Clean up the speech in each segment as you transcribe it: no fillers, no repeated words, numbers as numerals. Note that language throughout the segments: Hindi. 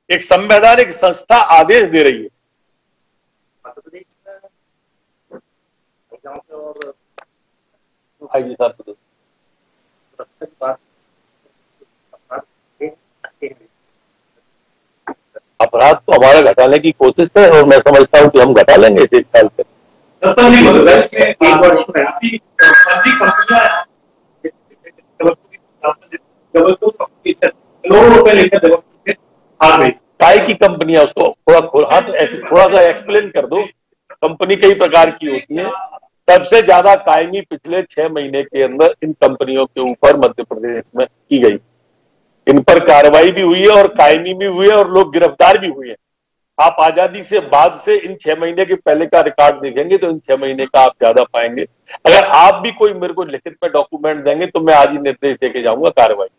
एक संवैधानिक संस्था आदेश दे रही है। जी साहब, अपराध तो हमारा घटाने की कोशिश है और मैं समझता हूं कि हम घटा लेंगे इस 1 साल से। करोड़ों रुपए लेकर काय की कंपनियां, उसको थोड़ा सा एक्सप्लेन कर दो। कंपनी कई प्रकार की होती है। सबसे ज्यादा कायमी पिछले 6 महीने के अंदर इन कंपनियों के ऊपर मध्य प्रदेश में की गई। इन पर कार्रवाई भी हुई है और कायमी भी हुई है और लोग गिरफ्तार भी हुए हैं। आप आजादी से बाद से इन 6 महीने के पहले का रिकॉर्ड देखेंगे तो इन 6 महीने का आप ज्यादा पाएंगे। अगर आप भी कोई मेरे को लिखित में डॉक्यूमेंट देंगे तो मैं आज ही निर्देश देके जाऊंगा कार्रवाई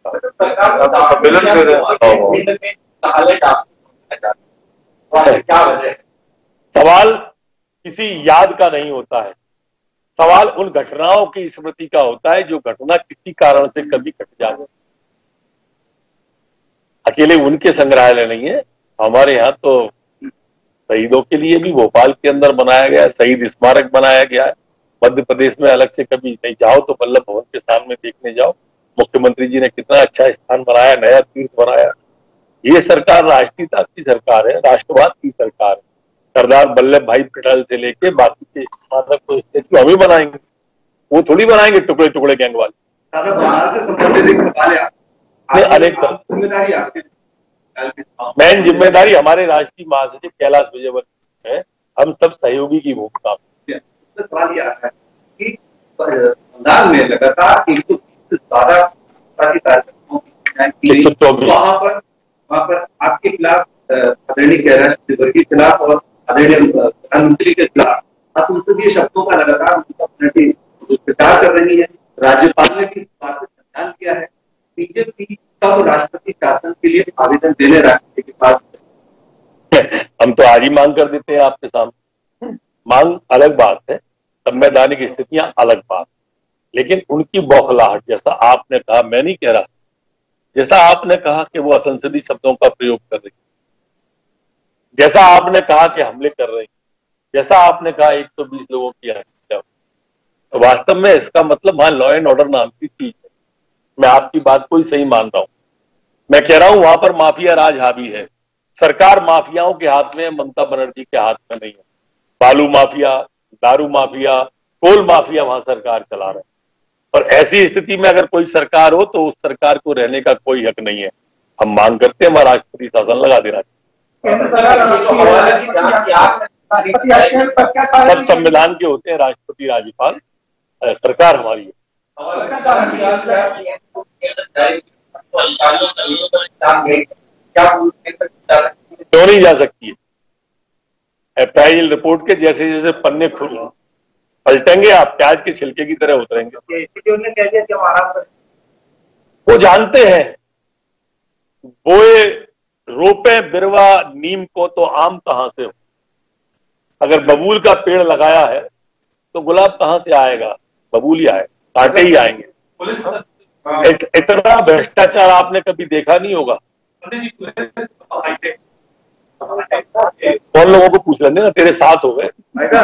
का। सवाल किसी याद का नहीं होता है, सवाल उन घटनाओं की स्मृति का होता है जो घटना किसी कारण से कभी घट जाए। अकेले उनके संग्रहालय नहीं है, हमारे यहाँ तो शहीदों के लिए भी भोपाल के अंदर बनाया गया है, शहीद स्मारक बनाया गया है। मध्य प्रदेश में अलग से कभी नहीं जाओ तो वल्लभ भवन के सामने देखने जाओ, मुख्यमंत्री जी ने कितना अच्छा स्थान बनाया, नया तीर्थ बनाया। ये सरकार राष्ट्रीयता की सरकार है, राष्ट्रवाद की सरकार है। सरदार वल्लभ भाई पटेल से लेके बाकी के स्मारक को स्टेचू हम ही बनाएंगे, वो थोड़ी बनाएंगे टुकड़े टुकड़े गैंग वाले। से संबंधित एक सवाल है, अनेक जिम्मेदारी आपकी, मेन जिम्मेदारी हमारे राष्ट्रीय महासचिव कैलाश विजयवर्गीय है। हम सब सहयोगी की भूमिका। सवाल ये आता है कि बंगाल में लगातार 112 वहां पर आपके खिलाफ आदरणीय कैलाश विजयवर्गीय के खिलाफ और आदरणीय प्रधानमंत्री के खिलाफ असंसदीय शब्दों का लगातार प्रचार कर रही है। राज्यपाल ने भी इस बात पर संज्ञान किया है। बीजेपी कब राष्ट्रपति शासन के लिए आवेदन देने राष्ट्रपति के पास? हम तो आज ही मांग कर देते हैं आपके सामने। मांग अलग बात है, संवैधानिक स्थितियां अलग बात, लेकिन उनकी बौखलाहट, जैसा आपने कहा, मैं नहीं कह रहा, जैसा आपने कहा कि वो असंसदीय शब्दों का प्रयोग कर रही, जैसा आपने कहा कि हमले कर रही, जैसा आपने कहा 120 लोगों की हत्या, तो वास्तव में इसका मतलब वहां लॉ एंड ऑर्डर नाम की चीज है। मैं आपकी बात को ही सही मान रहा हूं। मैं कह रहा हूं वहां पर माफिया राज हावी है। सरकार माफियाओं के हाथ में, ममता बनर्जी के हाथ में नहीं है। बालू माफिया, दारू माफिया, कोल माफिया वहां सरकार चला रहा है। और ऐसी स्थिति में अगर कोई सरकार हो तो उस सरकार को रहने का कोई हक नहीं है। हम मांग करते हैं हमारा राष्ट्रपति शासन लगा देना। सब संविधान के होते हैं, राष्ट्रपति राज्यपाल, सरकार हमारी है। क्यों नहीं जा सकती है? एफआईएल रिपोर्ट के जैसे जैसे पन्ने पलटेंगे आप प्याज के छिलके की तरह उतरेंगे। वो जानते हैं, बोए रोपे बिरवा नीम को तो आम कहां से हो। अगर बबूल का पेड़ लगाया है तो गुलाब कहां से आएगा? बबूल ही आए, कांटे ही आएंगे। इतना भ्रष्टाचार आपने कभी देखा नहीं होगा। कौन लोगों को पूछ लेंगे ना, तेरे साथ हो गए।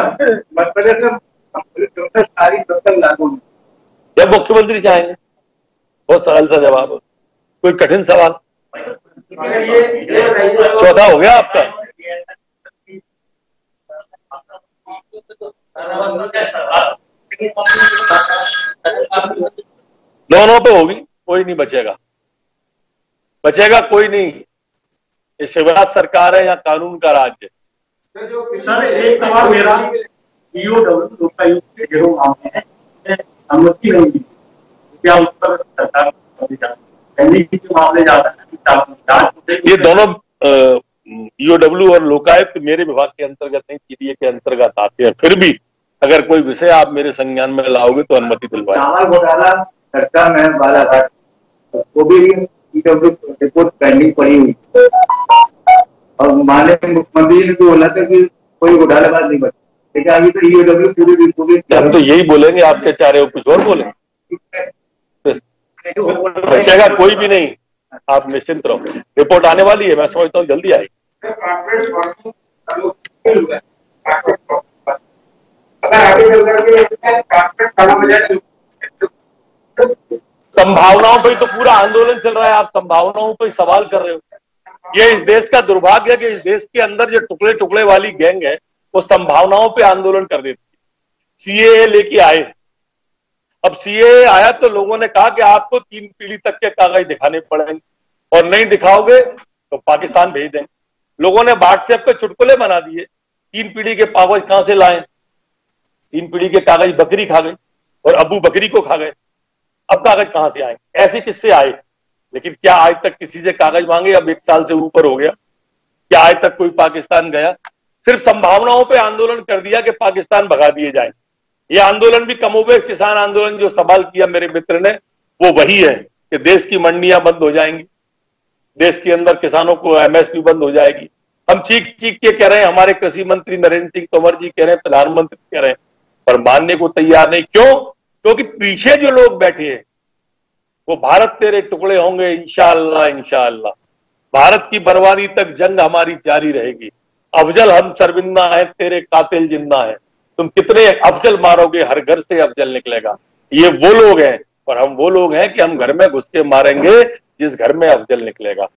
जब मुख्यमंत्री चाहेंगे। बहुत सरल सा जवाब है, कोई कठिन सवाल। चौथा हो गया आपका। दोनों पे होगी, कोई नहीं बचेगा, बचेगा कोई नहीं। ये शिवराज सरकार है या कानून का राज्य? सर एक सवाल मेरा, अनुमति नहीं दी, क्या उस पर सरकार मामले जाता है? ये दोनों ईओडब्ल्यू और लोकायुक्त मेरे विभाग के अंतर्गत नहीं, सीडीए के अंतर्गत आते हैं। फिर भी अगर कोई विषय आप मेरे संज्ञान में लाओगे तो अनुमति दिलवाएं। चावल घोटाला घटना में बालाघाट वो भी ईओडब्ल्यू रिपोर्ट पेंडिंग पड़ी हुई और माननीय मुख्यमंत्री ने तो बोला था कि कोई घोटालाबाज नहीं बचा, लेकिन अभी तो ईओडब्ल्यू पूरी हम तो यही बोलेंगे, आपके चारे कुछ और बोलेंगे। बचेगा कोई भी नहीं। आप निश्चिंत रहो, रिपोर्ट आने वाली है, मैं समझता हूँ जल्दी आएगी। संभावनाओं पे तो पूरा आंदोलन चल रहा है, आप संभावनाओं पे सवाल कर रहे हो। ये इस देश का दुर्भाग्य है कि इस देश के अंदर जो टुकड़े टुकड़े वाली गैंग है वो संभावनाओं पे आंदोलन कर देती है। सीएए लेके आए, अब सीएए आया तो लोगों ने कहा कि आपको 3 पीढ़ी तक के कागज दिखाने पड़ेंगे और नहीं दिखाओगे तो पाकिस्तान भेज देंगे। लोगों ने व्हाट्सएप पे चुटकुले बना दिए, 3 पीढ़ी के कागज कहां से लाए, 3 पीढ़ी के कागज बकरी खा गई और अबू बकरी को खा गए, अब कागज कहां से आए, ऐसे किससे आए। लेकिन क्या आज तक किसी से कागज मांगे, अब 1 साल से ऊपर हो गया, क्या आज तक कोई पाकिस्तान गया। सिर्फ संभावनाओं पे आंदोलन कर दिया कि पाकिस्तान भगा दिए जाए। ये आंदोलन भी कमोबेश किसान आंदोलन जो सवाल किया मेरे मित्र ने, वो वही है कि देश की मंडियां बंद हो जाएंगी, देश के अंदर किसानों को एमएसपी बंद हो जाएगी। हम चीख चीख के कह रहे हैं, हमारे कृषि मंत्री नरेंद्र सिंह तोमर जी कह रहे हैं, प्रधानमंत्री कह रहे हैं, पर मानने को तैयार नहीं। क्यों? क्योंकि पीछे जो लोग बैठे हैं वो भारत तेरे टुकड़े होंगे इंशाअल्लाह इंशाअल्लाह, भारत की बर्बादी तक जंग हमारी जारी रहेगी। अफजल हम शर्मिंदा है, तेरे कातिल जिंदा है, तुम कितने अफजल मारोगे, हर घर से अफजल निकलेगा। ये वो लोग हैं और हम वो लोग हैं कि हम घर में घुस के मारेंगे जिस घर में अफजल निकलेगा।